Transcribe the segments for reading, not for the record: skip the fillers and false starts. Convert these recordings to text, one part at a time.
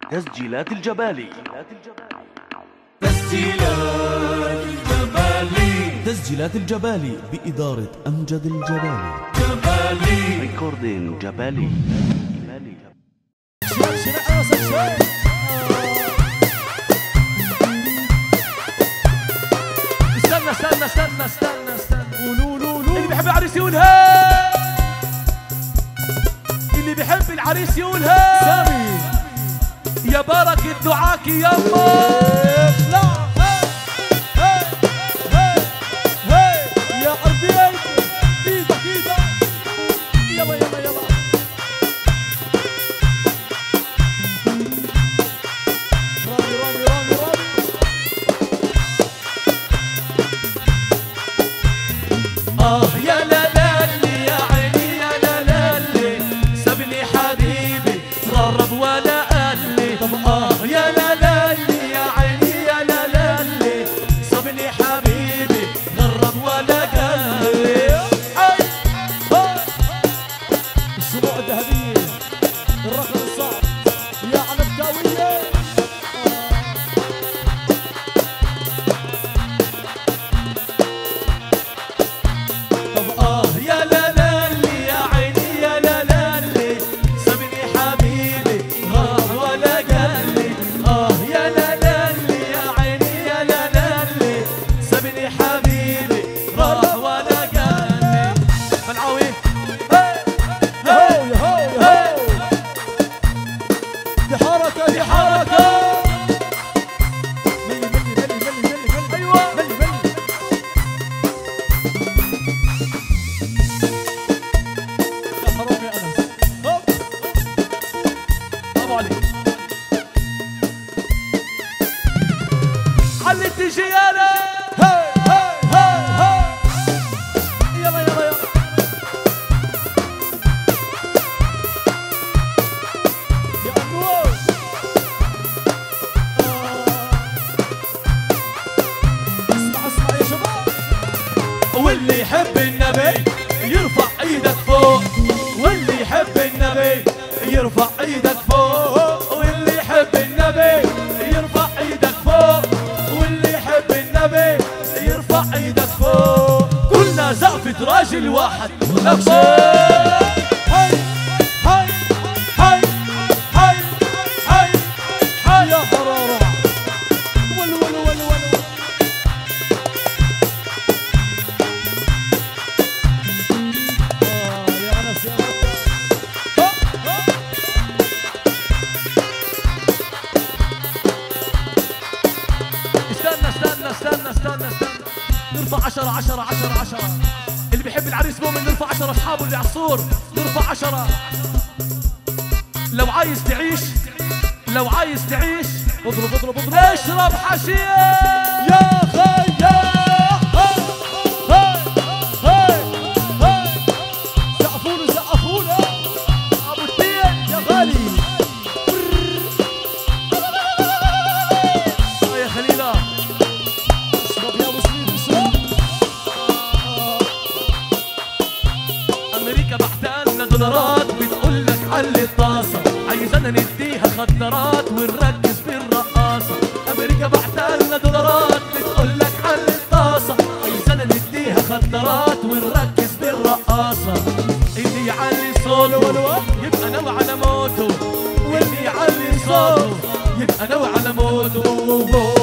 تسجيلات الجبالي. تسجيلات الجبالي بإدارة أمجد الجبالي. ريكوردين جبالي. استنى اللي بيحب العريس يقولها، اللي بيحب العريس يقولها سامي يا بركة دعاك يما. لا يا أرضي ايدك يلا رامي يا لالي يا عيني يا لالي سابني حبيبي غرب ولا قال لي. يا لالي يا عيني يا لالي سابني حبيبي غرب ولا قال لي. الشموع الذهبية الرقم الصعب يا عنبكاوية. يا لالي يا عيني يا لالي سابني حبيبي غاب ولا قال لي. يا لالي يا عيني يا لالي سابني حبيبي غاب ولا قال لي. ملعوي دي حركة ملي ايوه ملي يا حرام يا انس. برافو عليك علي تجي انا. يلا يا أبوي. اسمع يا شباب، واللي يحب النبي يرفع ايدك فوق، واللي يحب النبي يرفع ايدك فوق، واللي يحب النبي يرفع ايدك فوق، واللي يحب النبي يرفع ايدك فوق. كلنا زقفة راجل واحد لفوق. هاي يا حرارة ول يا أنس يا استنى نرفع 10. اللي بيحب العريس مؤمن نرفع 10. اصحابه اللي على السور نرفع 10. لو عايز تعيش اضرب اشرب حشيش يا خيا. سقفونا ابو التين يا غالي. يا خليله اشرب يا مسلم اشرب. امريكا بعتالنا دولارات بتقول لك علي الطاسه، عايزانا نديها خدرات ونركز في الرقاصه. امريكا بعتالنا دولارات بتقول لك علي الطاسه، عايزانا نديها خدرات ونركز في الرقاصه. اللي يعلي صوته يبقى ناوي على موته، واللي يعلي صوته يبقى ناوي على موته.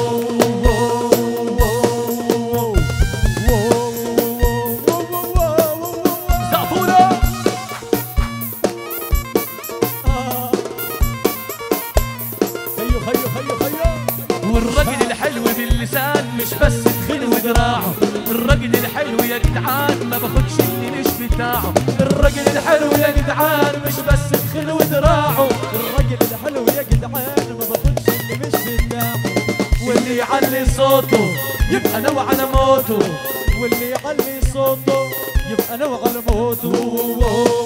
والراجل الحلو باللسان مش بس تخين ودراعه، الراجل الحلو يا جدعان ما باخدش اللي مش بتاعه. الراجل الحلو يا جدعان مش بس تخين ودراعه، الراجل الحلو يا جدعان ما باخدش اللي مش بتاعه. واللي يعلي صوته يبقى ناوي على موته، واللي يعلي صوته يبقى ناوي على موته.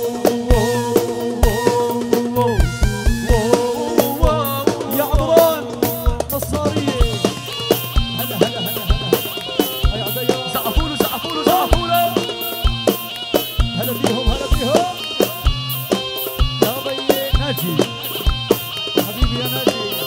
يا عمران نصارية هلا زقفوا له هلا بيهم يا بي ناجي حبيبي يا ناجي.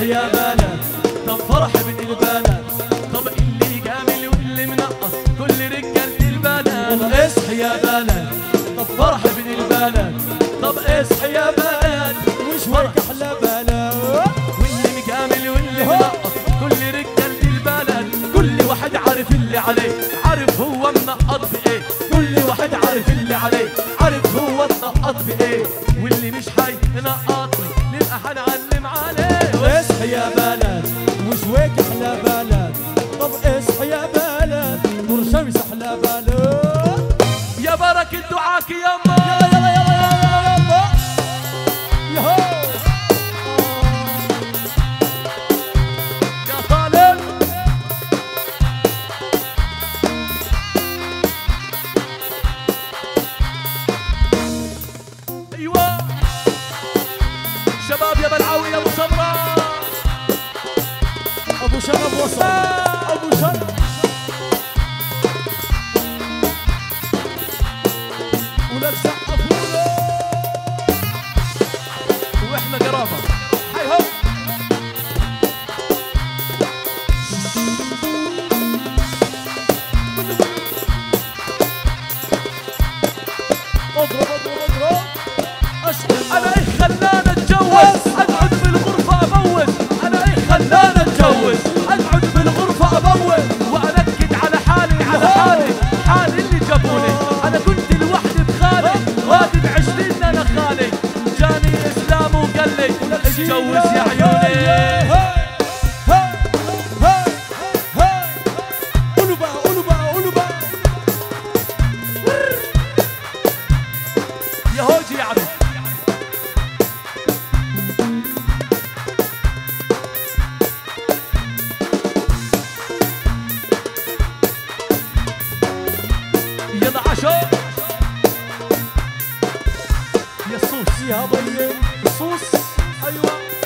اصحي يا بلد طب فرح من البلد طب اللي جامل واللي منقص كل رجالة البلد اصحي يا بلد طب فرح من البلد طب اصحي يا بلد وش ويك احلى بلد واللي مجامل واللي منقص كل رجالة البلد كل واحد عارف اللي عليه عارف هو منقط بايه كل واحد عارف اللي عليه عارف هو منقط بايه واللي مش هينقطني نبقى هنعلم عليه اصحي يا بلد وش ويك احلى بلد طب اصحي يا بلد نور شمس احلى بلد يا بركة دعاك يما يلا يلا يلا يلا يهو يا طالب ايوه شباب يا بلعاوي يا ابو سمره ابو شرف وصل ابو شرف ولك سقفوا له واحنا قرابه هاي هو اضرب اضرب اضرب اشكر انا ايه خلاني اتجوز اقعد بالغرفه ابوز انا ايه خلاني اتجوز اقعد بالغرفه ابوز وانكد على حالي حالي اللي جابوني انا كنت لوحدي بخالي غادي ب20 انا خالي جاني اسلام وقال لي اتجوز يا عيوني يا هوجي يا عبد يلا عشو يا صوص يا ضيق الصوص ايوه